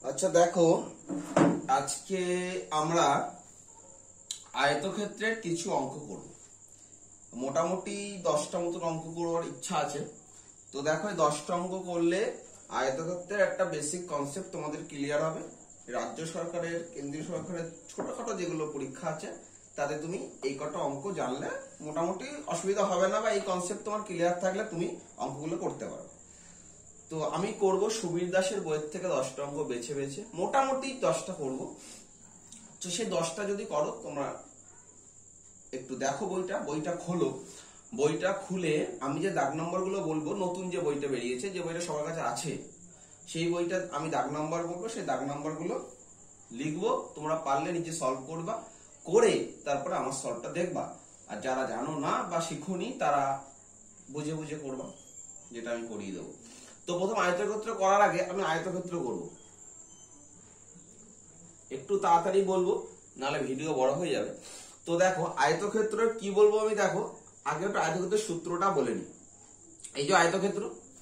আচ্ছা দেখো, আজকে আমরা আয়তক্ষেত্রের কিছু অঙ্ক করব। মোটামুটি 10টা মতন অঙ্ক করবার ইচ্ছা আছে। তো দেখো, 10টা অঙ্ক করলে আয়তক্ষেত্রের একটা বেসিক কনসেপ্ট তোমাদের ক্লিয়ার হবে। রাজ্য সরকারের, কেন্দ্রীয় সরকারের ছোটখাটো যেগুলো পরীক্ষা আছে তাতে তুমি এই কটা অঙ্ক জানলে মোটামুটি অসুবিধা হবে না, বা এই কনসেপ্ট তোমার ক্লিয়ার থাকলে তুমি অঙ্কগুলো করতে পারবে। তো আমি করব সুবীর দাসের বইয়ের থেকে 10টা অঙ্ক বেছে বেছে, মোটামুটি 10টা করব। তো সেই 10টা যদি করো, তোমরা একটু দেখো বইটা খোলো। বইটা খুলে আমি যে দাগ নম্বর গুলো বলবো, নতুন যে বইটা বেরিয়েছে, যে বইটা সবার কাছে আছে, সেই বইটা আমি দাগ নম্বর বলবো, সেই দাগ নম্বর গুলো লিখবো। তোমরা পারলে নিজে সলভ করবা, করে তারপরে আমার সলভটা দেখবা। আর যারা জানো না বা শিখুনি তারা বুঝে বুঝে করবা, যেটা আমি করিয়ে দেবো। তো প্রথম আয়তক্ষেত্র করার আগে আমি আয়তক্ষেত্র করব, একটু তাড়াতাড়ি বলবো, নাহলে ভিডিও বড় হয়ে যাবে। তো দেখো, আয়তক্ষেত্র কি বলবো আমি, দেখো আগে একটু আয়তক্ষেত্রের সূত্রটা বলে নি। এই যে আয়তক্ষেত্র,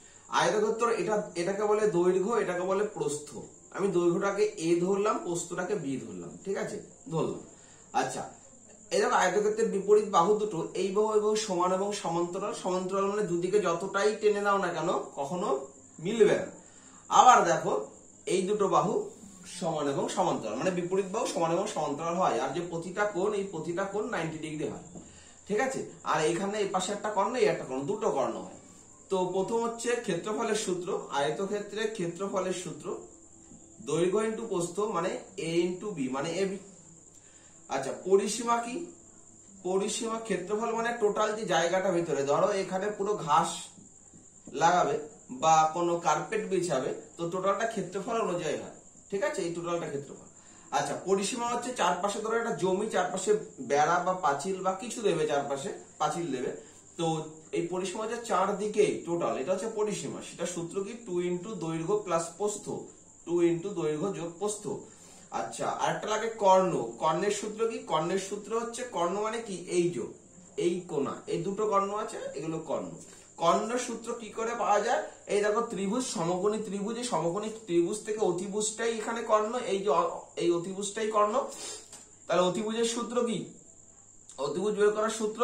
এটাকে বলে দৈর্ঘ্য, এটাকে বলে প্রস্থ। আমি দৈর্ঘ্যটাকে এ ধরলাম, প্রস্থটাকে বি ধরলাম, ঠিক আছে, ধরলাম। আচ্ছা, এই দেখো আয়তক্ষেত্রের বিপরীত বাহু দুটো এই বাহু সমান এবং সমান্তরাল। সমান্তরাল মানে দুদিকে যতটাই টেনে নাও না কেন কখনো মিলবে না। আবার দেখো, এই দুটো বাহু সমান এবং সমান্তরাল, মানে বিপরীত বাহু সমান এবং সমান্তরাল হয়। আর যে প্রতিটা কোণ, এই প্রতিটা কোণ 90 ডিগ্রি হয়, ঠিক আছে। আর এইখানে এই পাশে একটা কর্ণ, এই একটা কর্ণ, দুটো কর্ণ হয়। তো প্রথম হচ্ছে ক্ষেত্রফলের সূত্র। আয়তক্ষেত্রের ক্ষেত্রফলের সূত্র দৈর্ঘ্য ইন্টু প্রস্থ মানে এ ইন্টু বি মানে এ বি। আচ্ছা, পরিসীমা কি? পরিসীমা ক্ষেত্রফল মানে টোটাল যে জায়গাটা ভিতরে, ধরো এখানে পুরো ঘাস লাগাবে বা কোনো কার্পেট বিছাবে, তো টোটালটা ক্ষেত্রফল অনুযায়ী হয়, ঠিক আছে, এই টোটালটা ক্ষেত্রফল। আচ্ছা, পরিসীমা হচ্ছে চারপাশে, ধরো একটা জমি, চারপাশে বেড়া বা পাঁচিল বা কিছু দেবে, চারপাশে পাঁচিল দেবে। তো এই পরিসীমা হচ্ছে চারদিকে টোটাল, এটা হচ্ছে পরিসীমা। সেটা সূত্র কি? 2 ইন্টু দৈর্ঘ্য প্লাস প্রস্থ, 2 ইন্টু দৈর্ঘ্য যোগ প্রস্থ। আচ্ছা, আরেকটা লাগে কর্ণ। কর্ণের সূত্র কি? কর্ণের সূত্র হচ্ছে, কর্ণ মানে কি? এই যে এই কোণা, এই দুটো কর্ণ আছে, এগুলো কর্ণ। কর্ণের সূত্র কি করে পাওয়া যায়? এই দেখো, ত্রিভুজ, সমকোণী ত্রিভুজ, এই সমকোণী ত্রিভুজ থেকে অতিভুজটাই এখানে কর্ণ, এই যে এই অতিভুজটাই কর্ণ। তাহলে অতিভুজের সূত্র কি? অতিভুজ বের করার সূত্র,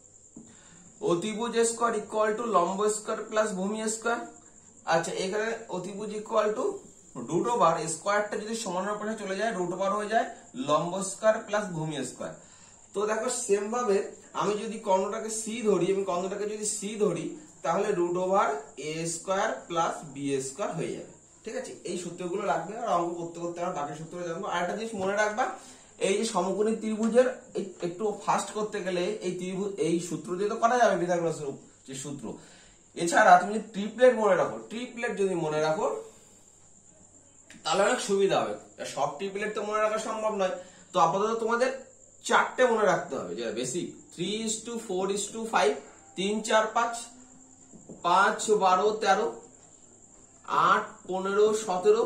অতিভুজ স্কয়ার ইকুয়াল টু লম্ব স্কয়ার প্লাস ভূমি স্কয়ার। আচ্ছা, এখানে অতিভুজ ইকুয়াল টু রুট ওভার, স্কয়ারটা যদি সমানের পাশে চলে যায় রুট ওভার হয়ে যায় লম্ব স্কয়ার প্লাস ভূমি স্কয়ার। তো দেখো, সেম ভাবে আমি যদি কর্ণটাকে সি ধরি, তাহলে root over A square plus B square হয়ে যাবে, ঠিক আছে। এই সূত্রগুলো লাগবে, আর অঙ্ক করতে করতে আমরা বাকি সূত্র জানবো। আর একটা জিনিস মনে রাখবা, এই যে সমকোণী ত্রিভুজের একটু ফাস্ট করতে গেলে এই সূত্র দিয়ে তো করা যাবে, পিথাগোরাসের যে সূত্র। এছাড়া তুমি ট্রিপলেট মনে রাখো, ট্রিপলেট যদি মনে রাখো তাহলে অনেক সুবিধা হবে। সব ট্রিপলেট তো মনে রাখা সম্ভব নয়, তো আপাতত তোমাদের 4টে মনে রাখতে হবে, যেটা বেসিক। 3:4:5, 3 4 5, 5 12 13, 8 15 17,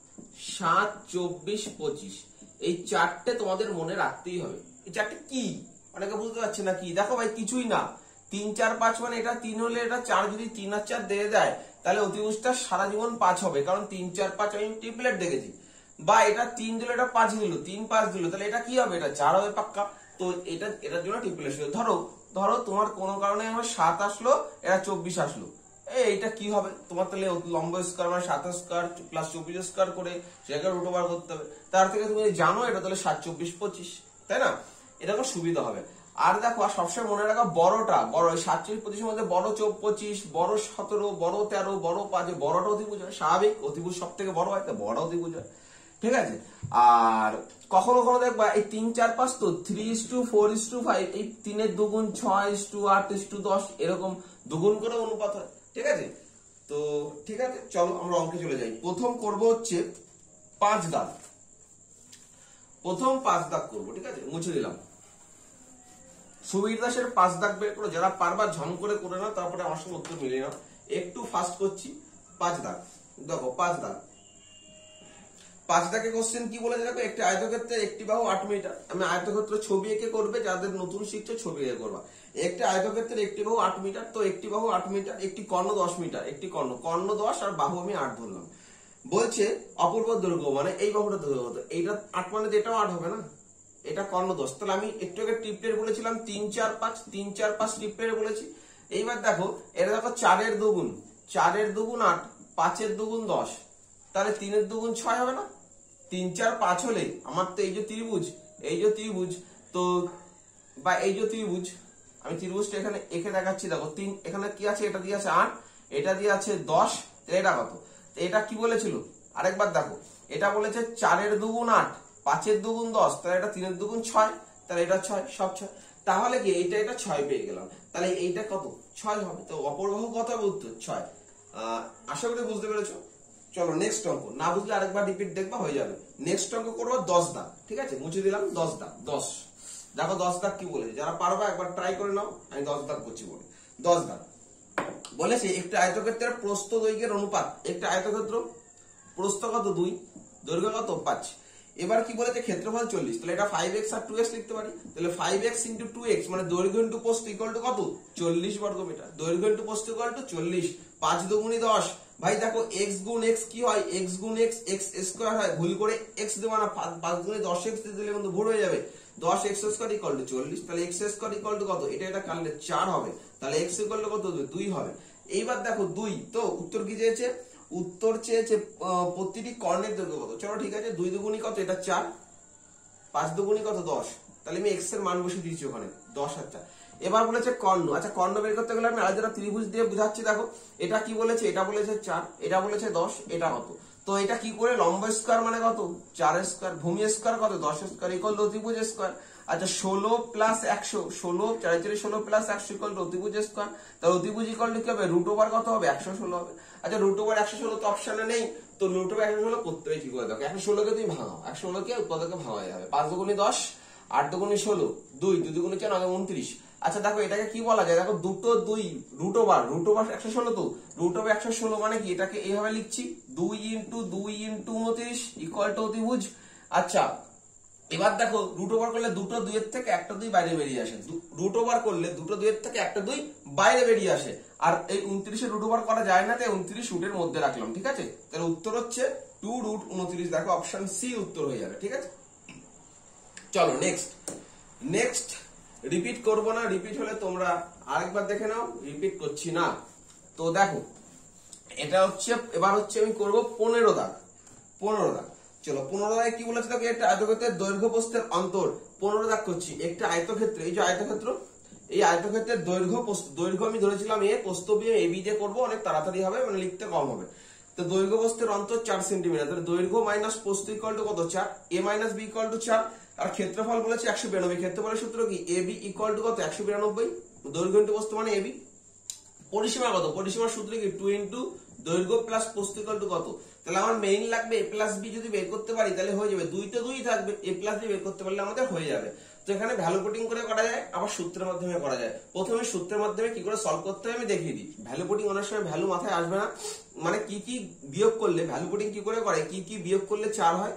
7 24 25। এই 4টে তোমাদের মনে রাখতেই হবে। এই 4টে কি? অনেকে বুঝতে পারছে না কি। দেখো ভাই, কিছুই না। 3 4 5 মানে এটা 3 হলে এটা 4, যদি 3 আর 4 দিয়ে দেয় তাহলে অতিভুজটা সারা জীবন 5 হবে, কারণ 3 4 5 আমি ট্রিপলেট দেখেছি। বা এটা 3 দিল, এটা 5 দিল, 3 5 দিল, তাহলে এটা কি হবে? এটা 4 হবে পাক্কা। তো এটার জন্য ট্রিপলেট। ধরো তোমার কোনো কারণে আমার 7 আসলো, এটা 24 আসলো, এইটা কি হবে তোমার? তাহলে লম্ব স্কয়ার মানে 7 স্কয়ার প্লাস 24 স্কয়ার করে সেটাকে রুট ওভার করতে হবে। তার থেকে তুমি জানো এটা, তাহলে 7 24 25, তাই না? এটা খুব সুবিধা হবে। আর দেখো, আর সবসময় মনে রাখা, বড়টা বড়, 47 25 মধ্যে বড় 25, বড় 17, বড় 13, বড় 5, বড়টা অতিভুজ হয়, স্বাভাবিক। অতিভুজ সব থেকে বড় হয়, তো বড় অতিভুজ হয়, ঠিক আছে। আর কখনো কখনো দেখবা এই 3 4 5 তো 3:4:5, এই 3-এর দুগুণ 6:8:10, এরকম দুগুণ করে অনুপাত হয়, ঠিক আছে। তো ঠিক আছে, চলো আমরা অঙ্কে চলে যাই। প্রথম করব হচ্ছে 5 দাগ। প্রথম 5 দাগ করবো, ঠিক আছে, মুছে দিলাম। সুবীর দাসের 5 দাগ বের করো, যারা পারবা ঝম করে নাও, তারপরে আমার সঙ্গে উত্তর মিলিয়ে নাও। একটু ফাস্ট করছি। 5 দাগ, দেখো 5 দাগ। 5 দাগে কোশ্চেন কি বলেছে দেখো, একটি আয়তক্ষেত্রের একটি বাহু 8 মিটার। আমি আয়তক্ষেত্র ছবি এঁকে করবে, যাদের নতুন শিখছো ছবি এঁকে করবা। একটি আয়তক্ষেত্রের একটি বাহু 8 মিটার, তো একটি বাহু 8 মিটার, একটি কর্ণ 10 মিটার, একটি কর্ণ 10 আর বাহু আমি 8 ধরলাম। বলছে অপূর্ব দৈর্ঘ্য মানে এই বাহুটা দৈর্ঘ্য কত, এইটা 8 মানে এটাও 8 হবে না, এটা কর্ণ 10। তাহলে আমি একটু আগে ট্রিপলেট বলেছিলাম 3 4 5 3 4 5 ট্রিপলেট বলেছি। এইবার দেখো এটা দেখো 4 এর দুগুণ 8, 5 এর দুগুণ 10, তাহলে 3 এর দুগুণ 6 হবে না। 3 4 5 হলে আমার তো এই যে ত্রিভুজ তো বা এই যে ত্রিভুজ, আমি ত্রিভুজটা এখানে এঁকে দেখাচ্ছি। দেখো 3 এখানে কি আছে, এটা দিয়ে আছে 8, এটা দিয়ে আছে 10, এটা কত, এটা কি বলেছিল আরেকবার দেখো, এটা বলেছে 4 এর দুগুণ 8, 5 এর দুগুণ 10, তাহলে এটা 3 এর দুগুণ 6, তাহলে এটা 6, সব 6, তাহলে কি এটা 6 পেয়ে গেলাম। তাহলে এইটা কত 6 হবে, তো অপর বাহু কত হবে, উত্তর 6। আশা করি বুঝতে পেরেছো। চলো নেক্সট অঙ্ক, না বুঝলে আরেকবার রিপিট দেখবা হয়ে যাবে। নেক্সট অঙ্ক করবো 10 দাগ, ঠিক আছে, মুছে দিলাম 10 দাগ। 10 দেখো 10 দাগ কি বলেছে, যারা পারবা একবার ট্রাই করে নাও, আমি 10 দাগ করছি বলে। 10 দাগ বলেছে একটা আয়তক্ষেত্রের প্রস্থ দৈর্ঘ্যের অনুপাত, একটা আয়তক্ষেত্র প্রস্থ কত 2, দৈর্ঘ্য কত 5। এবার কি বলেছে ক্ষেত্রফল 40, তাহলে এটা 5x আর 2x লিখতে পারি। তাহলে 5x × 2x মানে দৈর্ঘ্য ইনটু প্রস্থ ইকুয়াল টু কত 40 বর্গ মিটার, দৈর্ঘ্য ইনটু প্রস্থ ইকুয়াল টু 40। 5 দুগুণী 10, ভাই দেখো x গুণ x কি হয়, x গুণ x x স্কয়ার হয়, ভুল করে x দেব না, 5 দুগুণী 10x দিলে কিন্তু ভুল হয়ে যাবে। 10x স্কয়ার ইকুয়াল টু 40, তাহলে x স্কয়ার ইকুয়াল টু কত, এটা কাটলে 4 হবে, তাহলে x ইকুয়াল টু কত 2 হবে। এইবার দেখো 2, তো উত্তর কি চেয়েছে, উত্তর চেয়েছে প্রতিটি কর্ণের দৈর্ঘ্য কত। চলো ঠিক আছে, 2 দুগুণী কত, এটা 4, 5 দুগুণী কত 10, তাহলে আমি x এর মান বসিয়ে দিয়েছি ওখানে 10 আর 4। এবার বলেছে কর্ণ, আচ্ছা কর্ণ বের করতে গেলে আমি আলাদা ত্রিভুজ দিয়ে বুঝাচ্ছি। দেখো এটা কি বলেছে, এটা বলেছে 4, এটা বলেছে 10, এটা কত, তো এটা কি করে লম্ব স্কয়ার মানে কত 4 স্কয়ার, ভূমি স্কয়ার কত 10 স্কয়ার ইকুয়াল টু অতিভুজ স্কয়ার। আচ্ছা 16 প্লাস 100, 16 4 16 প্লাস 100 ইকুয়াল টু অতিভুজ স্কয়ার, তাহলে অতিভুজ ইকুয়াল টু কি হবে, রুট ওভার কত হবে 116 হবে। আচ্ছা রুট ওভার 116 তো অপশনে নেই, তো রুট ওভার 116 করতে হয় কি করে, দেখো 116 কে তুমি ভাঙাও, 116 কে উৎপাদকে ভাঙা যাবে, 5 দুগুণী 10, 8 দুগুণী 16, 2 2 দুগুণী 4 29। আচ্ছা দেখো এটাকে কি বলা যায়, দেখো দুটো 2 রুট ওভার 116, তো রুট ওভার 116 মানে কি, এটাকে এইভাবে লিখছি 2 × 2 × 29 ইকুয়াল টু অতিভুজ। আচ্ছা এবার দেখো রুট ওভার করলে দুটো 2 এর থেকে একটা 2 বাইরে বেরিয়ে আসে, রুট ওভার করলে দুটো 2 এর থেকে একটা 2 বাইরে বেরিয়ে আসে, আর এই 29 এর রুট ওভার করা যায় না, তাই 29 রুটের মধ্যে রাখলাম, ঠিক আছে। তাহলে উত্তর হচ্ছে 2√29, দেখো অপশন সি উত্তর হয়ে যাবে, ঠিক আছে। চলো নেক্সট রিপিট করব না, রিপিট হলে তোমরা আরেকবার দেখে নাও, রিপিট করছি না। তো দেখো এটা হচ্ছে, এবার হচ্ছে আমি করব 15 দাগ। চলো 15 দাগে কি বলেছে, দেখো একটা আয়তক্ষেত্রের দৈর্ঘ্য প্রস্থের অন্তর, 15 দাগ করছি। একটা আয়তক্ষেত্র, এই যে আয়তক্ষেত্র, এই আয়তক্ষেত্রের দৈর্ঘ্য আমি ধরেছিলাম এ, প্রস্থ বি এ বি দিয়ে করবো, অনেক তাড়াতাড়ি হবে, মানে লিখতে কম হবে। তো দৈর্ঘ্য প্রস্থের অন্তর 4 সেন্টিমিটার, তাহলে দৈর্ঘ্য মাইনাস প্রস্থ ইকুয়াল টু কত 4, a minus b equal to 4, আর ক্ষেত্রফল বলেছে 192। ক্ষেত্রফলের সূত্র কি, ab ইকুয়াল টু কত 192, দৈর্ঘ্য ইনটু প্রস্থ মানে ab। পরিসীমা কত, পরিসীমার সূত্র কি 2 × দৈর্ঘ্য প্লাস প্রস্থ ইকুয়াল টু কত, তাহলে আমার মেইন লাগবে a প্লাস b, যদি বের করতে পারি তাহলে হয়ে যাবে, 2 তে 2 থাকবে, a প্লাস b বের করতে পারলে আমাদের হয়ে যাবে। তো এখানে ভ্যালু পুটিং করে করা যায়, আবার সূত্রের মাধ্যমে করা যায়। প্রথমে সূত্রের মাধ্যমে কি করে সলভ করতে হয় আমি দেখিয়ে দিই। ভ্যালু পুটিং অনেক সময় ভ্যালু মাথায় আসবে না, মানে কি কি বিয়োগ করলে, ভ্যালু পুটিং কি করে করে, কি কি বিয়োগ করলে 4 হয়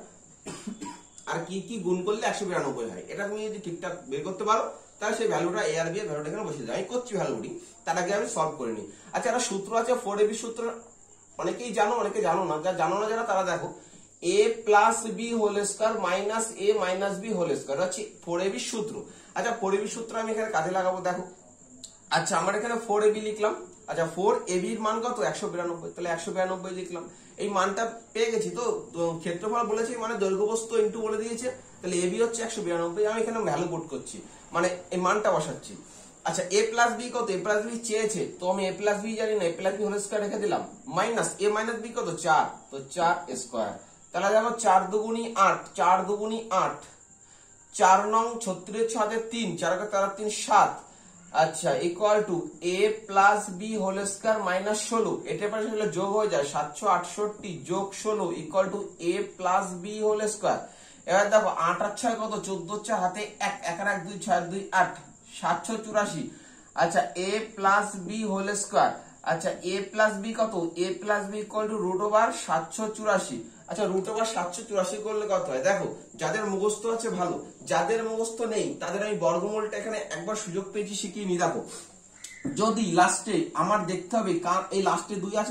আর কি কি গুণ করলে 192 হয়, এটা তুমি যদি ঠিকঠাক বের করতে পারো তাহলে সেই ভ্যালুটা a আর b এর ভ্যালুটা এখানে বসে যায়। আমি করছি ভ্যালু পুটিং, তার আগে আমি সলভ করে নিই। আচ্ছা একটা সূত্র আছে 4ab সূত্র, অনেকেই জানো অনেকে জানো না, যারা তারা দেখো a plus B whole square minus a minus B whole square হচ্ছে 4ab সূত্র। আচ্ছা 4ab সূত্র আমি এখানে কাজে লাগাবো, দেখো আচ্ছা আমার এখানে 4ab লিখলাম। আচ্ছা 4ab এর মান কত 192, তাহলে 192 লিখলাম। এই মানটা পেয়ে গেছি, তো ক্ষেত্রফল বলেছে মানে দৈর্ঘ্য প্রস্থ ইনটু বলে দিয়েছে, তাহলে ab হচ্ছে 192, আমি এখানে ভ্যালু পুট করছি, মানে এই মানটা বসাচ্ছি। আচ্ছা a প্লাস b কত, a প্লাস b চেয়েছে, তো আমি a প্লাস b জানি না, a plus b whole square রেখে দিলাম, মাইনাস a মাইনাস b কত 4, তো 4 স্কয়ার। তাহলে দেখো 4 দুগুণী 8, 4 দুগুণী 8, 4 নং 36 6 3, 4 কে 3 7। আচ্ছা equal to a plus b whole square minus 16, এটা পাশে হলে যোগ হয়ে যায় 768 যোগ 16 equal to a plus b whole square. এবার দেখো 8 আর 6 কত 14, 4 হাতে 1, 1 আর 1 2, 6 2 8, 784। আচ্ছা a plus b whole square, আচ্ছা a প্লাস b কত, a plus b equal to root over 784। আচ্ছা রুট ওভার 784 করলে কত হয়, দেখো যাদের মুখস্থ আছে ভালো, যাদের মুখস্থ নেই তাদের আমি বর্গমূলটা এখানে একবার সুযোগ পেয়েছি শিখিয়ে নি। দেখো যদি লাস্টে আমার দেখতে হবে, এই লাস্টে 2 আছে, তো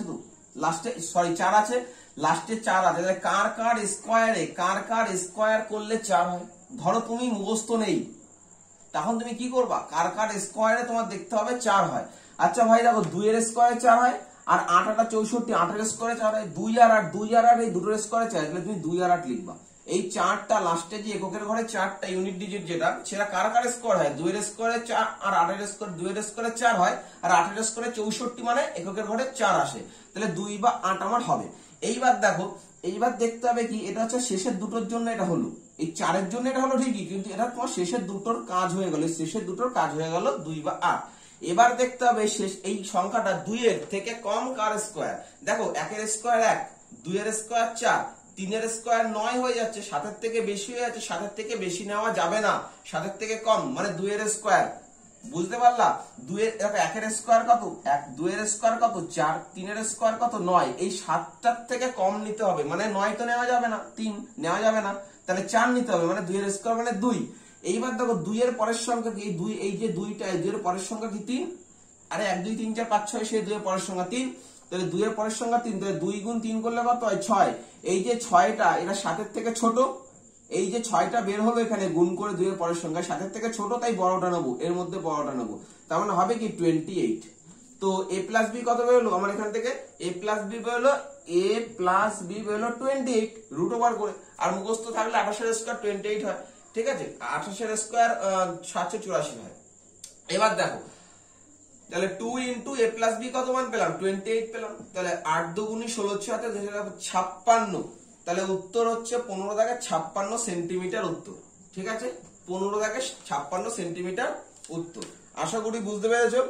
লাস্টে সরি 4 আছে, লাস্টে 4 আছে, তাহলে কার স্কোয়ার করলে 4 হয়। ধরো তুমি মুখস্থ নেই, তখন তুমি কি করবা, কার স্কোয়ারে তোমার দেখতে হবে 4 হয়। আচ্ছা ভাই দেখো 2 এর স্কোয়ারে 4 হয়, আর 8 8 64, 8 এর স্কোয়ারে 4 হয়, 2 আর 8 এই দুটোর স্কোয়ারে 4, তাহলে তুমি 2 আর 8 লিখবা। এই 4টা লাস্টে যে এককের ঘরে 4টা ইউনিট ডিজিট যেটা, সেটা কার স্কোয়ার হয়, 2 এর স্কোয়ারে 4 আর 8 এর স্কোয়ার, 2 এর স্কোয়ারে 4 হয়, আর 8 এর স্কোয়ারে 64, মানে এককের ঘরে 4 আসে, তাহলে 2 বা 8 আমার হবে। এইবার দেখো, এইবার দেখতে হবে কি, এটা হচ্ছে শেষের দুটোর জন্য এটা হলো, এই 4 এর জন্য এটা হলো ঠিকই, কিন্তু এটা তোমার শেষের দুটোর কাজ হয়ে গেল, শেষের দুটোর কাজ হয়ে গেল 2 বা 8। এবার দেখতে হবে শেষ এই সংখ্যাটা 2 এর থেকে কম কার স্কোয়ার। দেখো 1 এর স্কোয়ার 1, 2 এর স্কোয়ার 4, 3 এর স্কোয়ার 9 হয়ে যাচ্ছে, 7 এর থেকে বেশি হয়ে যাচ্ছে, 7 এর থেকে বেশি নেওয়া যাবে না, 7 এর থেকে কম মানে 2 এর স্কোয়ার। বুঝতে পারলা? 2 এর 1 এর স্কোয়ার কত 1, 2 এর স্কোয়ার কত 4, 3 এর স্কোয়ার কত 9, এই 7টার থেকে কম নিতে হবে, মানে 9 তো নেওয়া যাবে না, 3 নেওয়া যাবে না, তাহলে 4 নিতে হবে, মানে 2 এর স্কোয়ার মানে 2। এইবার দেখো 2 এর পরের সংখ্যা কি, 2 এই যে 2টা, 2 এর পরের সংখ্যা কি 3, আরে 1 2 3 4 5 6, সেই 2 এর পরের সংখ্যা 3, তাহলে 2 এর পরের সংখ্যা 3, তাহলে 2 গুণ 3 করলে কত হয় 6। এই যে 6টা এটা 7 এর থেকে ছোট, এই যে 6টা বের হলো এখানে গুণ করে 2 এর পরের সংখ্যা 7 এর থেকে ছোট, তাই বড়টা নেবো, এর মধ্যে বড়টা নেবো, তার মানে হবে কি 28। তো a প্লাস বি কত বেরোলো আমার এখান থেকে, a প্লাস বি বেরোলো 28 রুট ওভার করে, আর মুখস্থ থাকলে 28 এর স্কয়ার 28 হয়, ঠিক আছে, 28 এর স্কয়ার 784 হয়। এবার দেখো তাহলে 2 ইনটু a প্লাস বি কত মান পেলাম 28 পেলাম, তাহলে 8 দুগুণী 16 6 56, তাহলে উত্তর হচ্ছে 15 দাগে 56 সেন্টিমিটার উত্তর, ঠিক আছে, 15 দাগে 56 সেন্টিমিটার উত্তর। আশা করি বুঝতে পেরেছো।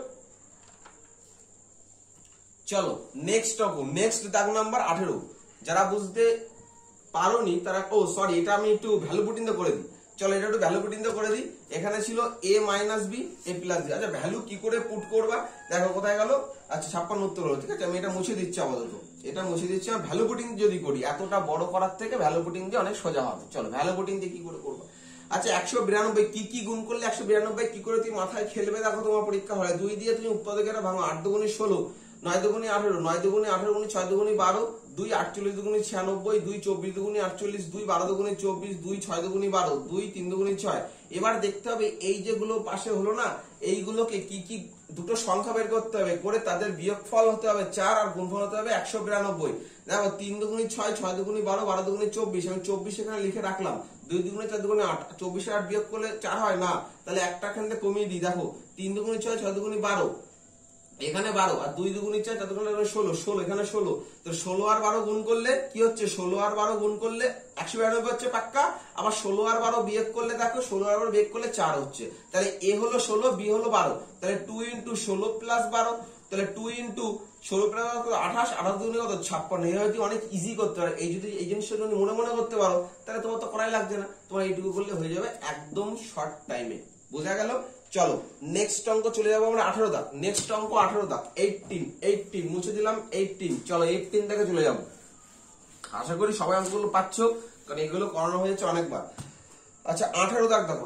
চলো নেক্সট দাগ নাম্বার 18। যারা বুঝতে পারোনি তারা, ও সরি এটা আমি একটু ভ্যালু পুটিং করে দিই, চলো এটা একটু ভ্যালু পুটিং করে দিই। এখানে ছিল a minus B a plus B, আচ্ছা ভ্যালু কি করে পুট করবা দেখো কোথায় গেল, আচ্ছা 56 উত্তর হলো, ঠিক আছে, আমি এটা মুছে দিচ্ছি আপাতত, এটা মুছে দিচ্ছি। আমি ভ্যালু পুটিং যদি করি এতটা বড় করার থেকে ভ্যালু পুটিং দিয়ে অনেক সোজা হবে। চলো ভ্যালু পুটিং দিয়ে কি করে করবো, আচ্ছা 192 কি গুণ করলে 192 কি করে তুমি মাথায় খেলবে দেখো, তোমার পরীক্ষা হয় 2 দিয়ে তুমি উৎপাদকেরা ভাঙো, 8 দুগুণী 16, 9 দুগুণী 18, 9 দুগুণী 18 গুণী 6 দুগুণী 12, 2 48 দুগুণী 96, 2 24 দুগুণী 48, 2 12 দুগুণী 24, 2 6 দুগুণী 12, 2 3 দুগুণী 6। এবার দেখতে হবে এই যেগুলো পাশে হলো না, এইগুলোকে কি দুটো সংখ্যা বের করতে হবে, করে তাদের বিয়োগফল হতে হবে 4 আর গুণফল হতে হবে 192। দেখো 3 দুগুণী 6, 6 দুগুণী 12, 12 দুগুণী 24, আমি 24 এখানে লিখে রাখলাম, 2 দুগুণী 4 দুগুণী 8, 24 এর 8 বিয়োগ করলে 4 হয় না, তাহলে একটা এখানে কমিয়ে দিই, দেখো 3 দুগুণী 6, 6 দুগুণী 12, এখানে 12, আর 2 দুগুণী 4, 4 দুগুণী 16, এখানে 16, তো 16 আর 12 গুণ করলে কি হচ্ছে, 16 আর 12 গুণ করলে 192 হচ্ছে পাক্কা, আবার 16 আর 12 বিয়োগ করলে দেখো 16 আর 12 বিয়োগ করলে 4 হচ্ছে, তাহলে a হলো 16 b হলো 12, তাহলে 2 ইনটু 16 প্লাস 12, তাহলে 2 ইনটু 16 প্লাস 28, 28 দুগুণী কত 56। এই হয়তো অনেক ইজি করতে পারে, এই যদি এই জিনিসটা যদি মনে করতে পারো তাহলে তোমার তো করাই লাগছে না, তোমার এইটুকু করলে হয়ে যাবে একদম শর্ট টাইমে। বোঝা গেল? চলো নেক্সট অঙ্ক চলে যাবো আমরা 18 দাগ, নেক্সট অঙ্ক 18 দাগ 18 মুছে দিলাম 18, চলো 18 থেকে চলে যাবো। আশা করি সবাই অঙ্কগুলো পাচ্ছ, কারণ এগুলো করানো হয়েছে অনেকবার। আচ্ছা 18 দাগ দেখো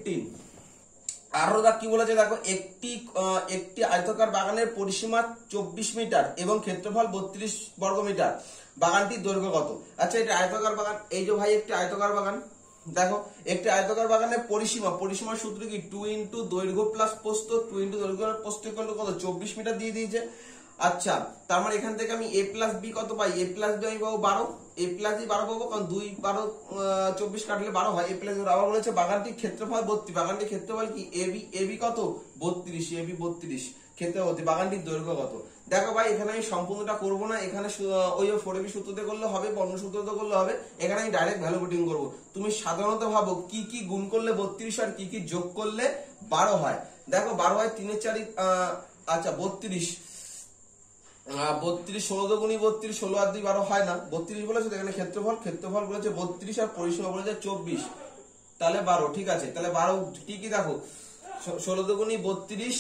18 দাগ কি বলেছে দেখো, একটি আয়তাকার বাগানের পরিসীমা 24 মিটার এবং ক্ষেত্রফল 32 বর্গ মিটার, বাগানটির দৈর্ঘ্য কত? আচ্ছা এটা আয়তাকার বাগান, এই যে ভাই একটি আয়তাকার বাগান, দেখো একটি আয়তাকার বাগানের পরিসীমার সূত্র কি 2 ইনটু দৈর্ঘ্য প্লাস প্রস্থ, 2 ইনটু দৈর্ঘ্য প্লাস প্রস্থ কত 24 মিটার দিয়ে দিয়েছে। আচ্ছা তার মানে এখান থেকে আমি a প্লাস বি কত পাই, a প্লাস বি আমি পাবো 12, a প্লাস বি 12 পাবো, কারণ 2 12 24 কাটলে 12 হয়, a প্লাস বি আবার বলেছে বাগানটির ক্ষেত্রফল 32, বাগানটির ক্ষেত্রফল কি ab কত 32, ab 32 ক্ষেত্রফল, বাগানটির দৈর্ঘ্য কত। দেখো ভাই এখানে আমি সম্পূর্ণটা করবো না, এখানে ওই 4ab সূত্রতে করলে হবে, বর্ণ সূত্রতে করলে হবে, এখানে আমি ডাইরেক্ট ভ্যালু পুটিং করবো। তুমি সাধারণত ভাবো কি গুণ করলে 32 আর কি যোগ করলে 12 হয়। দেখো 12 হয় 3 4, আচ্ছা 32, 16 দুগুণী 32, 16 আর 2 12 হয় না, 32 বলেছে, এখানে ক্ষেত্রফল বলেছে 32 আর পরিসীমা বলেছে 24, তাহলে 12, ঠিক আছে, তাহলে 12 ঠিকই। দেখো 16 দুগুণী 32,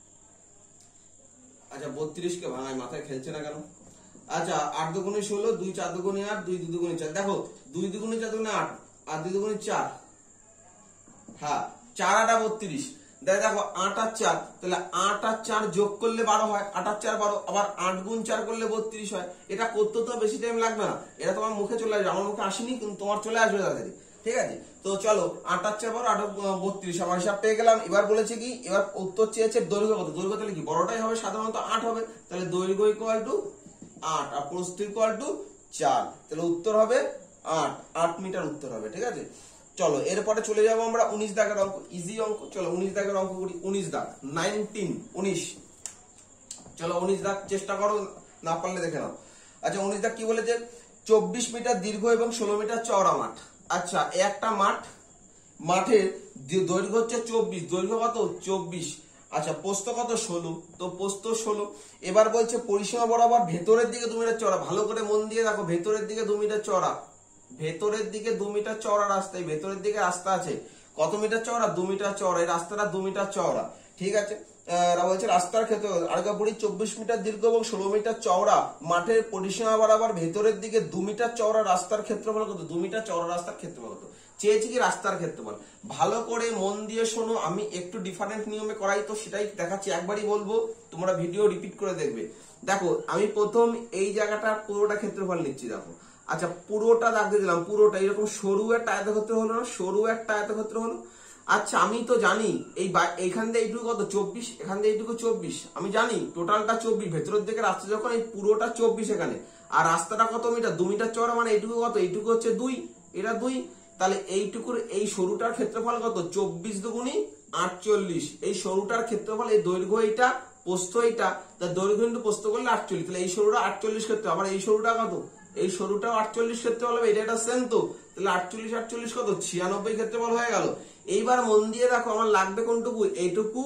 আচ্ছা 32 কে ভাঙাই, মাথায় খেলছে না কেন, আচ্ছা 8 দুগুণী 16, 2 4 দুগুণী 8, 2 2 দুগুণী 4, দেখো 2 দুগুণী 4 দুগুণী 8 আর 2 দুগুণী 4, হ্যাঁ 4 8 32, দেখো 8 আর 4, তাহলে 8 আর 4 যোগ করলে 12 হয়, 8 আর 4 12, আবার 8 গুণ 4 করলে 32 হয়। এটা করতে তো বেশি টাইম লাগবে না, এটা তোমার মুখে চলে আসবে, আমার মুখে আসেনি কিন্তু তোমার চলে আসবে তাড়াতাড়ি, ঠিক আছে। তো চলো 8 আর 4 12, 8 32 আমার হিসাব পেয়ে গেলাম। এবার বলেছে কি, এবার উত্তর চেয়েছে দৈর্ঘ্য কত, দৈর্ঘ্য তাহলে কি বড়টাই হবে, সাধারণত 8 হবে, তাহলে দৈর্ঘ্য ইকুয়াল টু 8 আর প্রস্থ ইকুয়াল টু 4, তাহলে উত্তর হবে 8 মিটার উত্তর হবে, ঠিক আছে। চলো এরপরে চলে যাবো আমরা 19 দাগের অঙ্ক, ইজি অঙ্ক। চলো 19 দাগের অঙ্ক করি। 19 দাগ 19, চলো 19 দাগ চেষ্টা করো, না পারলে দেখে নাও। আচ্ছা 19 দাগ কি বলেছে, 24 মিটার দীর্ঘ এবং 16 মিটার চওড়া মাঠ। আচ্ছা একটা মাঠের দৈর্ঘ্য হচ্ছে 24, দৈর্ঘ্য কত 24, আচ্ছা প্রস্থ কত 16, তো প্রস্থ 16। এবার বলছে পরিসীমা বরাবর ভেতরের দিকে 2 মিটার চওড়া, ভালো করে মন দিয়ে দেখো, ভেতরের দিকে 2 মিটার চওড়া, ভেতরের দিকে 2 মিটার চওড়া রাস্তা, এই ভেতরের দিকে রাস্তা আছে, কত মিটার চওড়া 2 মিটার চওড়া, এই রাস্তাটা 2 মিটার চওড়া, ঠিক আছে। বলছে রাস্তার ক্ষেত্রে আরেকবার 24 মিটার দীর্ঘ এবং 16 মিটার চওড়া মাঠের পরিসীমা বরাবর ভেতরের দিকে 2 মিটার চওড়া রাস্তার ক্ষেত্রফল কত, 2 মিটার চওড়া রাস্তার ক্ষেত্রফল কত, চেয়েছি কি রাস্তার ক্ষেত্রফল। ভালো করে মন দিয়ে শোনো, আমি একটু ডিফারেন্ট নিয়মে করাই তো সেটাই দেখাচ্ছি, একবারই বলবো, তোমরা ভিডিও রিপিট করে দেখবে। দেখো আমি প্রথম এই জায়গাটা পুরোটা ক্ষেত্রফল নিচ্ছি, দেখো আচ্ছা পুরোটা দাগ দিয়ে দিলাম, পুরোটা এরকম সরু একটা আয়তক্ষেত্র হলো না, সরু একটা আয়তক্ষেত্র হলো। আচ্ছা আমি তো জানি এইখান দিয়ে এইটুকু কত 24, এখান দিয়ে এইটুকু 24, আমি জানি টোটালটা 24, ভেতরের দিকে রাস্তা যখন এই পুরোটা 24 এখানে, আর রাস্তাটা কত মিটার 2 মিটার চওড়া, মানে এইটুকু কত, এইটুকু হচ্ছে 2, এটা 2, তাহলে এইটুকুর এই সরুটার ক্ষেত্রফল কত 24 দুগুণী 48, এই সরুটার ক্ষেত্রফল, এই দৈর্ঘ্য এইটা, প্রস্থ এইটা, তার দৈর্ঘ্য ইনটু প্রস্থ করলে 48, তাহলে এই সরুটা 48 ক্ষেত্র, আবার এই সরুটা কত, এই সরুটাও 48 ক্ষেত্রফল হবে, এটা সেম তো, তাহলে 48 কত 96 ক্ষেত্রফল হয়ে গেল। এইবার মন দিয়ে দেখো আমার লাগবে কোনটুকু, এইটুকু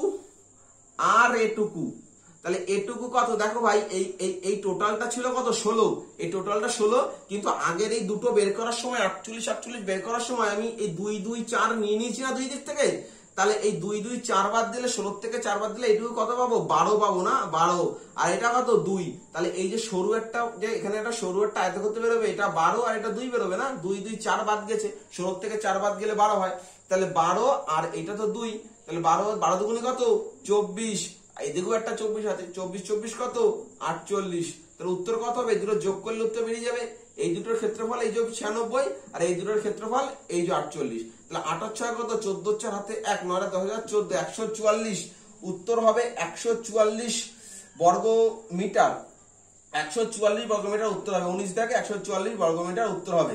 আর এটুকু, তাহলে এটুকু কত, দেখো ভাই এই টোটালটা ছিল কত 16, এই টোটালটা 16, কিন্তু আগের এই দুটো বের করার সময় 48 বের করার সময় আমি এই 2 2 4 নিয়ে নিয়েছি না দুই দিক থেকে, তাহলে এই 2 2 4 বাদ দিলে 16 থেকে 4 বাদ দিলে এইটুকু কত পাবো 12 পাবো না, 12, আর এটা কত 2, তাহলে এই যে সরু একটা, যে এখানে একটা সরু একটা আয়তক্ষেত্র বেরোবে, এটা 12 আর এটা 2 বেরোবে না, 2 2 4 বাদ গেছে, 16 থেকে 4 বাদ গেলে 12 হয়, তাহলে 12 আর এটা তো 2, তাহলে 12 দুগুণে কত 24, এদিকেও একটা 24 আছে, 24 কত 48, তাহলে উত্তর কত হবে, এই দুটো যোগ করলে উত্তর বেরিয়ে যাবে, এই দুটোর ক্ষেত্রফল এই যে 96 আর এই দুটোর ক্ষেত্রফল এই যে 48, তাহলে 8 6 কত 14 4 হাতে 1 9 10,014, 144, উত্তর হবে 144 বর্গ মিটার, 144 বর্গ মিটার উত্তর হবে। 19 দাগে 144 বর্গ মিটার উত্তর হবে,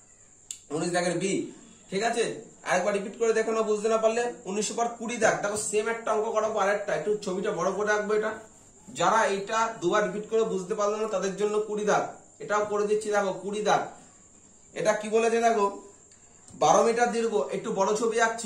19 দাগের বি, ঠিক আছে। আরেকবার রিপিট করে দেখো না, বুঝতে না পারলে। 19 পর 20 দাগ, দেখো সেম একটা অঙ্ক করাবো, আরেকটা একটু ছবিটা বড় করে রাখবো, এটা যারা এইটা দুবার রিপিট করে বুঝতে পারলো না তাদের জন্য 20 দাগ, এটাও করে দিচ্ছি, দেখো 20 দাগ। এটা কি বলেছে দেখো, 12 মিটার দীর্ঘ, একটু বড় ছবি আঁকছি,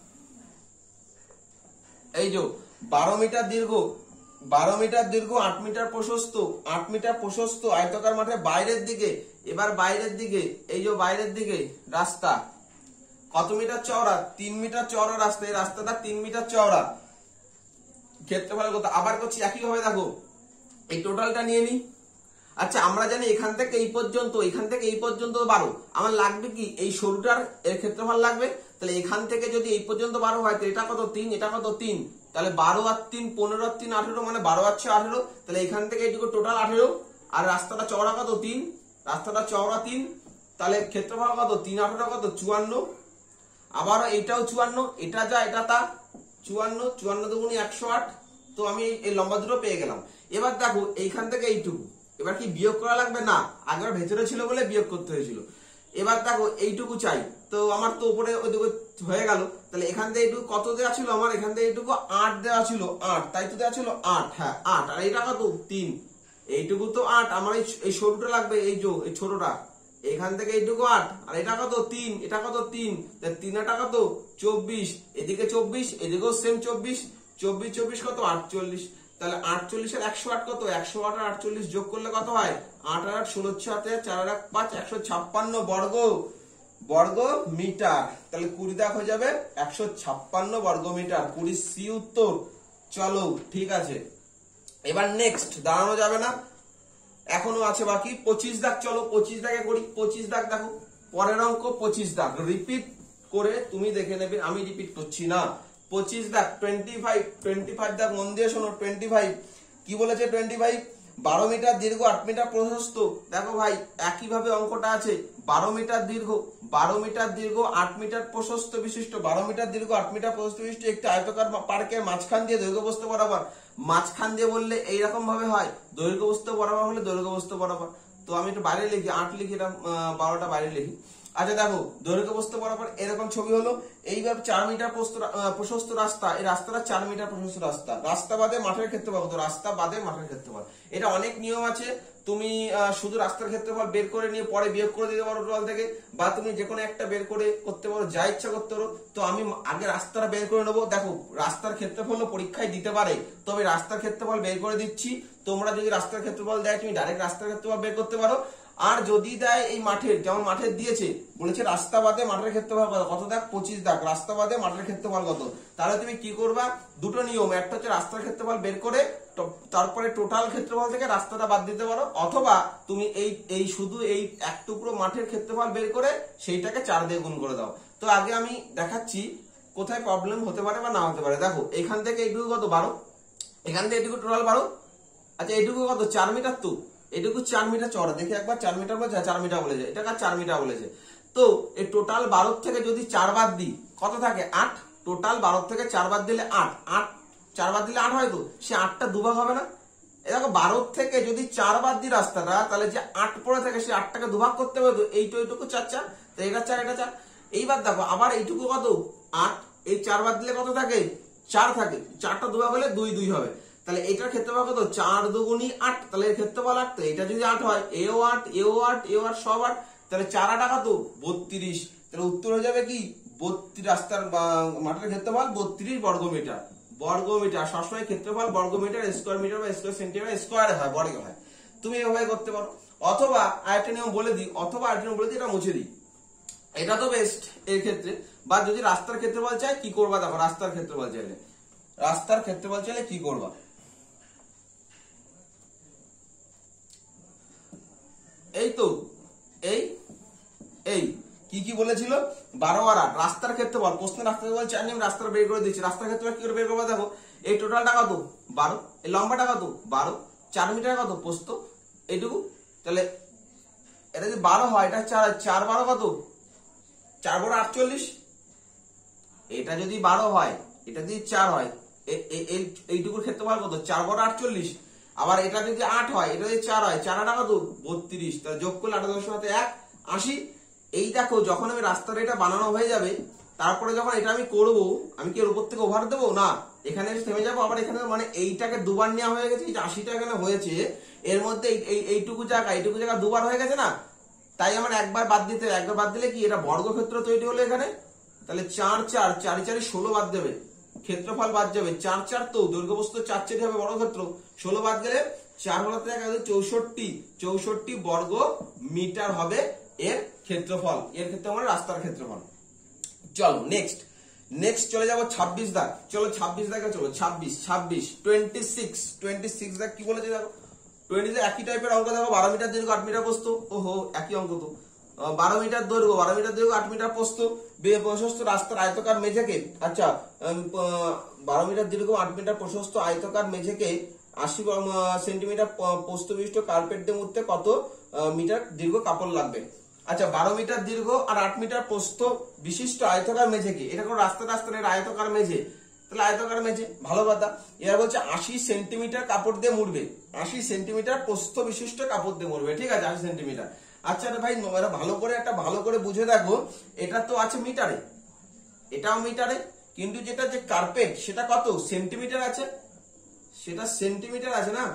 এই যে 12 মিটার দীর্ঘ, 12 মিটার দীর্ঘ, 8 মিটার প্রশস্ত, 8 মিটার প্রশস্ত আয়তাকার মাঠে বাইরের দিকে, এবার বাইরের দিকে এই যে বাইরের দিকে রাস্তা কত মিটার চওড়া, 3 মিটার চওড়া রাস্তা, এই রাস্তাটা 3 মিটার চওড়া, ক্ষেত্রফল কত, আবার করছি একই ভাবে, দেখো এই টোটালটা নিয়ে নি। আচ্ছা আমরা জানি এখান থেকে এই পর্যন্ত, এখান থেকে এই পর্যন্ত 12, আমার লাগবে কি এই সরুটার এর ক্ষেত্রফল লাগবে, তাহলে এখান থেকে যদি এই পর্যন্ত 12 হয়, তো এটা কত 3, এটা কত 3, তাহলে 12 আর 3 15 আর 3 18, মানে 12 আর 6 18, তাহলে এখান থেকে এইটুকু টোটাল 18, আর রাস্তাটা চওড়া কত 3, রাস্তাটা চওড়া 3, তাহলে ক্ষেত্রফল কত 3 18 কত 54, আবার এটাও 54, এটা যা এটা তা 54, 54 দুগুণে 108, তো আমি এই লম্বা দুটো পেয়ে গেলাম। এবার দেখো এইখান থেকে এইটুকু, এবার কি বিয়োগ করা লাগবে না, আগের ভেতরে ছিল বলে বিয়োগ করতে হয়েছিল। এবার দেখো এইটুকু চাই, তো আমার তো উপরে ওইটুকু হয়ে গেল, তাহলে এখান থেকে এইটুকু কত দেওয়া ছিল, আমার এখান থেকে এইটুকু 8 দেওয়া ছিল, 8, তাই তো দেওয়া ছিল 8, হ্যাঁ 8, আর এইটা কত 3, এইটুকু তো 8, আমার এই সরুটা লাগবে, এই যে এই ছোটটা, এখান থেকে এইটুকু 8, আর এটা কত 3, এটা কত 3, তাহলে 3 এটা কত 24, এদিকে 24, এদিকেও সেম 24, 24 কত 48, তাহলে 48 এর 108 কত, 108 আর 48 যোগ করলে কত হয়, 8 আর 8 16 4 4 আর 5 156 বর্গ মিটার, তাহলে 20 দাগ হয়ে যাবে 156 বর্গ মিটার, 20 সি উত্তর। চলো ঠিক আছে, এবার নেক্সট দাঁড়ানো যাবে না, এখনো আছে বাকি 25 দাগ, চলো 25 দাগে করি। 25 দাগ দেখো পরের অঙ্ক, 25 দাগ রিপিট করে তুমি দেখে নেবে, আমি রিপিট করছি না, 25 দাগ 25 দাগ মন দিয়ে শোনো। 25 কি বলেছে? 25 12 মিটার দীর্ঘ 8 মিটার প্রশস্ত। দেখো ভাই একইভাবে অঙ্কটা আছে। 12 মিটার দীর্ঘ 8 মিটার প্রশস্ত বিশিষ্ট 12 মিটার দীর্ঘ 8 মিটার প্রশস্ত বিশিষ্ট একটি আয়তাকার পার্কের মাঝখান দিয়ে দৈর্ঘ্য প্রস্থ বরাবর, মাঝখান দিয়ে বললে এইরকম ভাবে হয়, দৈর্ঘ্য প্রস্থ বরাবর হলে দৈর্ঘ্য প্রস্থ বরাবর। তো আমি একটু বাইরে লিখি, 8 লিখি, এটা 12টা বাইরে লিখি। আচ্ছা দেখো দৈর্ঘ্য প্রস্থ বরাবর এরকম ছবি হলো। এইবার 4 মিটার প্রশস্ত রাস্তা, এই রাস্তাটা 4 মিটার প্রশস্ত রাস্তা। রাস্তা বাদে মাঠের ক্ষেত্রফল কত? রাস্তা বাদে মাঠের ক্ষেত্রফল। এটা অনেক নিয়ম আছে, তুমি শুধু রাস্তার ক্ষেত্রফল বের করে নিয়ে পরে বিয়োগ করে দিতে পারো টোটাল থেকে, বা তুমি যে কোনো একটা বের করে করতে পারো, যা ইচ্ছা করতে পারো। তো আমি আগে রাস্তাটা বের করে নেবো। দেখো রাস্তার ক্ষেত্রফল পরীক্ষায় দিতে পারে, তবে রাস্তার ক্ষেত্রফল বের করে দিচ্ছি। তোমরা যদি রাস্তার ক্ষেত্রফল দেয় তুমি ডাইরেক্ট রাস্তার ক্ষেত্রফল বের করতে পারো। আর যদি দেয় এই মাঠের, যেমন মাঠের দিয়েছে বলেছে রাস্তা বাদে মাঠের ক্ষেত্রফল কত, কত দাগ 25 দাগ, রাস্তা বাদে মাঠের ক্ষেত্রফল কত, তাহলে তুমি কি করবা? দুটো নিয়ম, একটা হচ্ছে রাস্তার ক্ষেত্রফল বের করে তারপরে টোটাল ক্ষেত্রফল থেকে রাস্তাটা বাদ দিতে পারো, অথবা তুমি এই শুধু এই এক টুকরো মাঠের ক্ষেত্রফল বের করে সেইটাকে 4 দিয়ে গুণ করে দাও। তো আগে আমি দেখাচ্ছি কোথায় প্রবলেম হতে পারে বা না হতে পারে। দেখো এখান থেকে এইটুকু কত 12, এখান থেকে এইটুকু টোটাল 12। আচ্ছা এইটুকু কত 4 মিটার, তো এটুকু 4 মিটার চড়া, দেখি একবার 4 মিটার বলেছে, 4 মিটার বলেছে, এটা 4 মিটার বলেছে। তো এই টোটাল 12 থেকে যদি 4 বাদ দিই কত থাকে? 8। টোটাল 12 থেকে 4 বাদ দিলে 8, 4 বাদ দিলে 8 হয়, তো সে 8টা দুভাগ হবে না? দেখো 12 থেকে যদি 4 বাদ দিই রাস্তাটা, তাহলে যে 8 পড়ে থাকে সে 8টাকে দুভাগ করতে হবে, তো এইটুকু 4 4, তো এটা 4 এটা 4। এইবার দেখো আবার এইটুকু কত 8, এই 4 বাদ দিলে কত থাকে? 4 থাকে, 4টা দুভাগ হলে 2 2 হবে। তাহলে এটার ক্ষেত্রফল কত? 4 দুগুণী 8, তাহলে এর ক্ষেত্রফল 8। তো এটা যদি 8 হয়, এও 8 এও 8 এও 8 সব 8, তাহলে 4 8 কত? 32। তাহলে উত্তর হয়ে যাবে কি? 32। রাস্তার মাঠের ক্ষেত্রফল 32 বর্গমিটার। বর্গমিটার সবসময় ক্ষেত্রফল বর্গমিটার, স্কয়ার মিটার বা স্কয়ার সেন্টিমিটার স্কয়ারে হয়, বর্গে হয়। তুমি এভাবে করতে পারো, অথবা আরেকটা নিয়ম বলে দিই, এটা মুছে দিই, এটা তো বেস্ট এর ক্ষেত্রে। বা যদি রাস্তার ক্ষেত্রফল চাই কি করবা? দেখো রাস্তার ক্ষেত্রফল চাইলে কি করবা? এই তো এই কি বলেছিল? 12 আর 8 রাস্তার ক্ষেত্রফল। প্রশ্নে রাস্তার ক্ষেত্রফল চাই, আমি রাস্তা বের করে দিচ্ছি। রাস্তার ক্ষেত্রফল কি করে বের করবো? দেখো এই টোটালটা কত? 12, এই লম্বাটা কত? 12, 4 মিটার কত প্রস্থ? এইটুকু। তাহলে এটা যদি 12 হয়, এটা 4 12 কত? 4 12 48। এটা যদি 12 হয়, এটা যদি 4 হয়, এইটুকুর ক্ষেত্রফল কত? 4 12 48। আবার এটা যদি 8 হয়, এটা যদি 4 হয়, 4 8 কত? 32। তাহলে যোগ করলে 8 সাথে 1 80। এই দেখো যখন আমি রাস্তাটা এটা বানানো হয়ে যাবে, তারপরে যখন এটা আমি করব, আমি কি এর উপর থেকে ওভার দেবো? না, এখানে এসে থেমে যাবো। আবার এখানে মানে এইটাকে দুবার নেওয়া হয়ে গেছে, এই যে 80টা এখানে হয়েছে, এর মধ্যে এইটুকু জায়গা দুবার হয়ে গেছে না, তাই আমার একবার বাদ দিলে কি এটা বর্গক্ষেত্র তৈরি হলো এখানে। তাহলে 4 4 4 4 16 বাদ দেবে, ক্ষেত্রফল বাদ যাবে 4 4, তো দৈর্ঘ্য প্রস্থ 4 4 হবে বর্গক্ষেত্র, 16 বাদ গেলে 4 হলো 64 বর্গ মিটার হবে এর ক্ষেত্রফল। এর ক্ষেত্রে আমরা রাস্তার ক্ষেত্রফল। চলো নেক্সট চলে যাব 26 দাগ। চলো 26 দাগে চলো। 26 দাগ কি বলেছে? দেখো 20 একই টাইপের অঙ্ক। দেখো 12 মিটার দীর্ঘ 8 মিটার প্রস্থ। ওহো একই অঙ্ক তো। 12 মিটার দৈর্ঘ্য 8 মিটার প্রস্থ প্রশস্ত রাস্তার আয়তকার মেঝেকে, আচ্ছা 12 মিটার দীর্ঘ 8 মিটার প্রশস্ত আয়তকার মেঝেকে 80 সেন্টিমিটার প্রস্থ বিশিষ্ট কার্পেট দিয়ে মুড়তে কত মিটার দীর্ঘ কাপড় লাগবে? আচ্ছা 12 মিটার দীর্ঘ আর 8 মিটার প্রস্থ বিশিষ্ট আয়তকার মেঝেকে, এটা কোন রাস্তার আয়তকার মেঝে, তাহলে আয়তকার মেঝে, ভালো কথা। এরা বলছে 80 সেন্টিমিটার কাপড় দিয়ে মুড়বে, 80 সেন্টিমিটার প্রস্থ বিশিষ্ট কাপড় দিয়ে মুড়বে, ঠিক আছে 80 সেন্টিমিটার। আচ্ছা ভাই ভালো করে বুঝে দেখো, এটা তো আছে মিটারে, এটাও মিটারে, কিন্তু যেটা যে কার্পেট সেটা কত সেন্টিমিটার আছে, সেটা সেন্টিমিটার আছে না,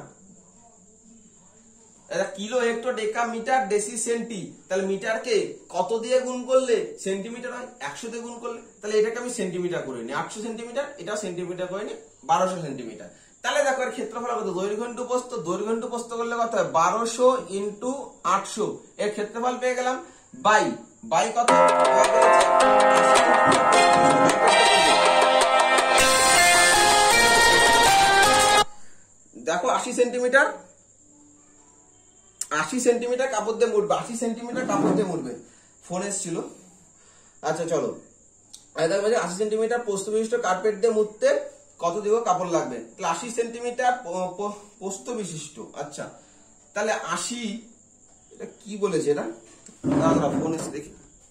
kilo hecto deca metre deci centi, তাহলে মিটারকে কত দিয়ে গুণ করলে সেন্টিমিটার হয়? 100 দিয়ে গুণ করলে। তাহলে এটাকে আমি সেন্টিমিটার করে নি, 800 সেন্টিমিটার, এটা সেন্টিমিটার করে নি 1200 সেন্টিমিটার। তাহলে দেখো এর ক্ষেত্রফল কত? দৈর্ঘ্য ইন্টু প্রস্থ করলে কত হয়? 1200 ইন্টু 800, এর ক্ষেত্রফল পেয়ে গেলাম। বাই কত? দেখো 80 সেন্টিমিটার কাপড় দিয়ে মুড়বে, 80 সেন্টিমিটার কাপড় দিয়ে মুড়বে। ফোন এসেছিল। আচ্ছা চলো আয়তকার মাঝে 80 সেন্টিমিটার প্রস্থ বিশিষ্ট কার্পেট দিয়ে মুড়তে কত দীর্ঘ কাপড় লাগবে? 80 সেন্টিমিটার প্রস্থ বিশিষ্ট। আচ্ছা তাহলে 80, এটা কি বলেছে এটা? দাঁড়া ফোন এসে দেখি।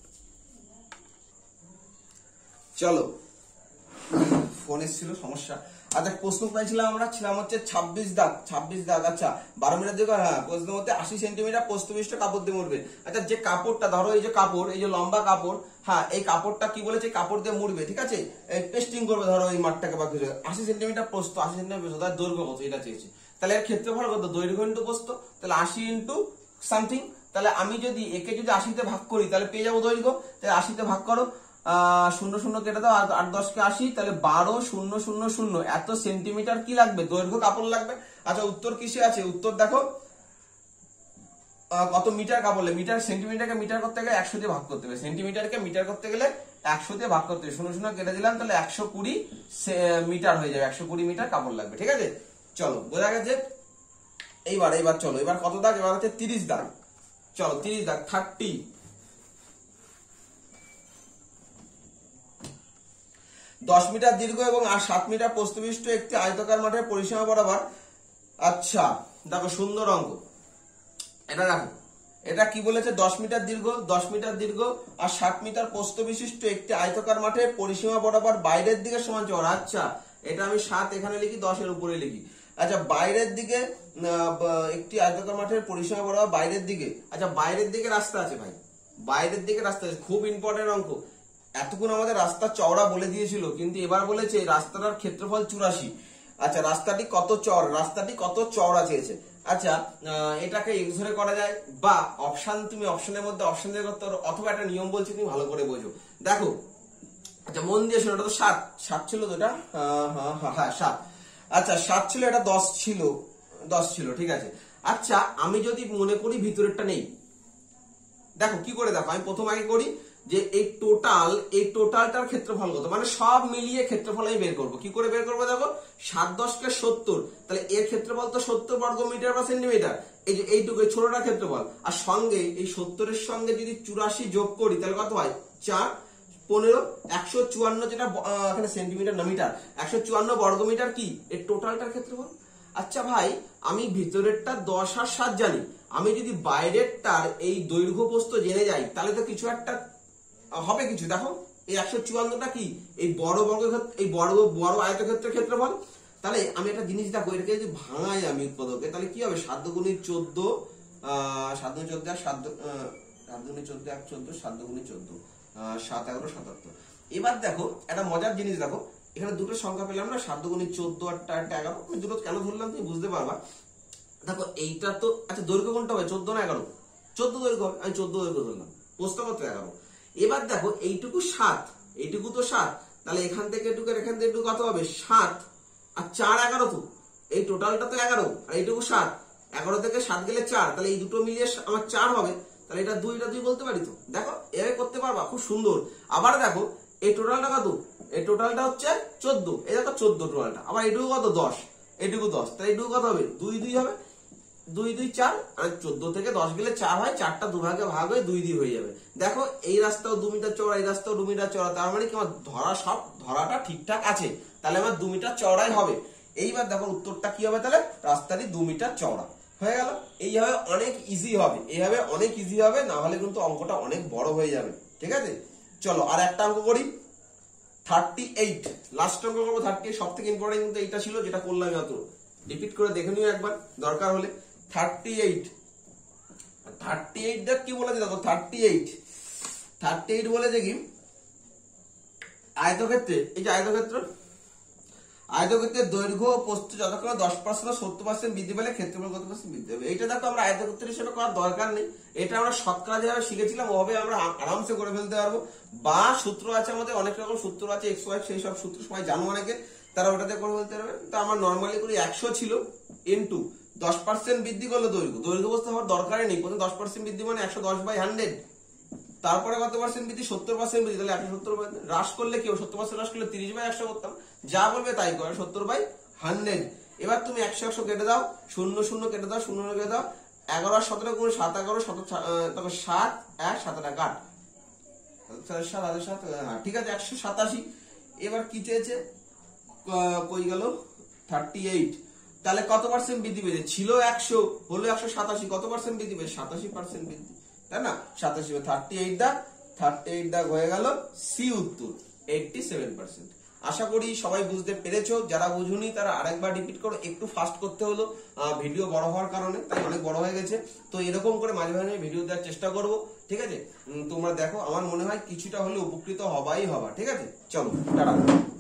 চলো ফোন এসেছিল, সমস্যা। আচ্ছা প্রশ্ন পাইছিলাম আমরা, ছিলাম হচ্ছে 26 দাগ। আচ্ছা 12 মিটার দিকে, হ্যাঁ প্রশ্ন হচ্ছে 80 সেন্টিমিটার প্রস্থ বিশিষ্ট কাপড় দিয়ে মুড়বে। আচ্ছা যে কাপড়টা ধরো, এই যে কাপড়, এই যে লম্বা কাপড়, হ্যাঁ এই কাপড়টা কি বলেছে? কাপড় দিয়ে মুড়বে, ঠিক আছে, পেস্টিং করবে ধরো এই মাঠটাকে বা কিছু। 80 সেন্টিমিটার প্রস্থ, 80 সেন্টিমিটার প্রস্থ, তার দৈর্ঘ্য কত এটা চেয়েছে। তাহলে এর ক্ষেত্রফল কত? দৈর্ঘ্য ইন্টু প্রস্থ, তাহলে 80 ইন্টু সামথিং। তাহলে আমি যদি একে যদি 80 তে ভাগ করি তাহলে পেয়ে যাবো দৈর্ঘ্য। তাহলে 80 তে ভাগ করো, 0 0 কেটে দাও, 8 10 কে 80, তাহলে 12 0 0 0 এত সেন্টিমিটার কি লাগবে? দৈর্ঘ্য কাপড় লাগবে। আচ্ছা উত্তর কিসে আছে? উত্তর দেখো কত মিটার কাপড় লাগবে। মিটার, সেন্টিমিটারকে মিটার করতে গেলে 100 দিয়ে ভাগ করতে হবে, সেন্টিমিটারকে মিটার করতে গেলে 100 দিয়ে ভাগ করতে হবে। 0 0 কেটে দিলাম, তাহলে 120 মিটার হয়ে যাবে, 120 মিটার কাপড় লাগবে, ঠিক আছে। চলো বোঝা গেছে। এইবার চলো, এবার কত দাগ? এবার হচ্ছে 30 দাগ। চলো 30 দাগ, 30। 10 মিটার দীর্ঘ এবং 7 মিটার প্রস্থ বিশিষ্ট একটি আয়তাকার মাঠের পরিসীমা বরাবর। আচ্ছা দেখো সুন্দর অঙ্ক এটা। দেখো এটা কি বলেছে? 10 মিটার দীর্ঘ আর 7 মিটার প্রস্থ বিশিষ্ট একটি আয়তাকার মাঠের পরিসীমা বরাবর বাইরের দিকে সমান চওড়া। আচ্ছা এটা আমি 7 এখানে লিখি, 10 এর উপরে লিখি। আচ্ছা বাইরের দিকে একটি আয়তাকার মাঠের পরিসীমা বরাবর বাইরের দিকে। আচ্ছা বাইরের দিকে রাস্তা আছে ভাই, বাইরের দিকে রাস্তা আছে, খুব ইম্পর্টেন্ট অঙ্ক। এতক্ষণ আমাদের রাস্তা চওড়া বলে দিয়েছিল, কিন্তু এবার বলেছে রাস্তাটার ক্ষেত্রফল 84। আচ্ছা রাস্তাটি কত চওড়া? রাস্তাটি কত চওড়া চেয়েছে। আচ্ছা এটাকে এক্স ধরে করা যায়, বা অপশন, তুমি অপশনের মধ্যে অপশন দিয়ে করতে পারো, অথবা একটা নিয়ম বলছি তুমি ভালো করে বোঝো। দেখো আচ্ছা মন দিয়ে শোনো, এটা তো 7 ছিল তো এটা, হ্যাঁ 7। আচ্ছা 7 ছিল, এটা 10 ছিল, ঠিক আছে। আচ্ছা আমি যদি মনে করি ভিতরেরটা নেই, দেখো কি করে, দেখো আমি প্রথম আগে করি যে এই টোটালটার ক্ষেত্রফল কত, মানে সব মিলিয়ে ক্ষেত্রফল আমি বের করবো। কি করে বের করবো? দেখো 7 10 কে 70, তাহলে এর ক্ষেত্রফল তো 70 বর্গ মিটার বা সেন্টিমিটার। এই যে এইটুকু ছোটটার ক্ষেত্রফল, আর সঙ্গে এই 70 এর সঙ্গে যদি 84 যোগ করি তাহলে কত হয়? 4 15 154, যেটা এখানে সেন্টিমিটার না মিটার, 154 বর্গ মিটার কি এর টোটালটার ক্ষেত্রফল। আচ্ছা ভাই আমি ভিতরেরটা 10 আর 7 জানি, আমি যদি বাইরেরটার এই দৈর্ঘ্য প্রস্থ জেনে যাই তাহলে তো কিছু একটা হবে কিছু। দেখো এই 154টা কি এই বড় আয়তক্ষেত্রের ক্ষেত্রফল। তাহলে আমি একটা জিনিস দেখো, এটাকে যদি ভাঙাই আমি উৎপাদকে, তাহলে কি হবে? 7 গুণে 14, 7 গুণে 14 আর 7 গুণে 14 এক 14, 7 গুণে 14 7 11 77। এবার দেখো একটা মজার জিনিস, দেখো এখানে দুটো সংখ্যা পেলাম না, 7 গুণে 14 আর 11। আমি দুটো কেন ধরলাম তুমি বুঝতে পারবা। দেখো এইটা তো, আচ্ছা দৈর্ঘ্য কোনটা হবে? 14 না 11? 14 দৈর্ঘ্য, আমি 14 দৈর্ঘ্য ধরলাম, প্রস্থ কত? 11। এবার দেখো এইটুকু 7, এইটুকু তো 7, তাহলে এখান থেকে এটুকু এখান থেকে এটুকু কত হবে? 7 আর 4 11 তো, এই টোটালটা তো 11 আর এইটুকু 7, 11 থেকে 7 গেলে 4, তাহলে এই দুটো মিলিয়ে আমার 4 হবে। তাহলে এটা 2 বলতে পারি তো। দেখো এভাবে করতে পারবা, খুব সুন্দর। আবার দেখো এই টোটালটা কত? এই টোটালটা হচ্ছে 14, এই দেখো 14 টোটালটা। আবার এইটুকু কত? 10, এইটুকু 10, তাহলে এইটুকু কত হবে? 2 2 হবে, 2 2 4, আর 14 থেকে 10 গেলে 4 হয়, 4টা দুভাগে ভাগ হয়ে 2 2 হয়ে যাবে। দেখো এই রাস্তাও 2 মিটার চওড়া, এই রাস্তাও 2 মিটার চওড়া, তার মানে কি আমার ধরাটা ঠিকঠাক আছে, তাহলে আমার 2 মিটার চওড়াই হবে। এইবার দেখো উত্তরটা কি হবে? তাহলে রাস্তাটি 2 মিটার চওড়া হয়ে গেল। এইভাবে অনেক ইজি হবে, এইভাবে অনেক ইজি হবে, না হলে কিন্তু অঙ্কটা অনেক বড় হয়ে যাবে, ঠিক আছে। চলো আর একটা অঙ্ক করি, 38। লাস্ট অঙ্ক করবো 38, সব থেকে ইম্পর্টেন্ট কিন্তু এইটা ছিল যেটা করলাম, অত রিপিট করে দেখে নিও একবার দরকার হলে। 38 দেখ কি বলেছে, দেখো 38 বলেছে কি আয়তক্ষেত্রে, এই যে আয়তক্ষেত্রের দৈর্ঘ্য ও প্রস্থ যতক্ষণ 10% 70% বৃদ্ধি পেলে ক্ষেত্রফল কত % বৃদ্ধি হবে। এটা দেখো আমরা আয়তক্ষেত্র হিসেবে করার দরকার নেই, এটা আমরা শতকরা যেভাবে শিখেছিলাম ওভাবে আমরা আরামসে করে ফেলতে পারবো। বা সূত্র আছে আমাদের, অনেক রকম সূত্র আছে, এক্স ওয়াই, সেই সব সূত্র সবাই জানো অনেকে, তারা ওটাতে করে ফেলতে পারবে। তো আমার নর্মালি করি 100 ছিল ইনটু 10% বৃদ্ধি করলে দৈর্ঘ্য প্রস্থ হওয়ার দরকারই নেই, প্রথমে 10% বৃদ্ধি মানে 110/100, তারপরে কত পার্সেন্ট বৃদ্ধি? 70% বৃদ্ধি, তাহলে 170 হ্রাস করলে কি হবে? 70% হ্রাস করলে 30/100 করতাম, যা বলবে তাই করে, 70/100। এবার তুমি 100 কেটে দাও, 0 0 কেটে দাও, 0 কেটে দাও, 11 আর 17 গুণ 7 11, 7 1 7 8, হ্যাঁ ঠিক আছে 187। এবার কি চেয়েছে, কই গেল 38, তাহলে কত পার্সেন্ট বৃদ্ধি পেয়েছে, ছিল 100 হলো 187, কত পার্সেন্ট বৃদ্ধি পেয়েছে, 87% বৃদ্ধি, তাই না? 87, 38 দাগ হয়ে গেল সি উত্তর 87%। আশা করি সবাই বুঝতে পেরেছো, যারা বুঝুনি তারা আরেকবার রিপিট করো, একটু ফাস্ট করতে হলো ভিডিও বড় হওয়ার কারণে, তাই অনেক বড় হয়ে গেছে। তো এরকম করে মাঝে মাঝে ভিডিও দেওয়ার চেষ্টা করব, ঠিক আছে? তোমরা দেখো, আমার মনে হয় কিছুটা হলে উপকৃত হবাই হবা, ঠিক আছে? চলো টাটা।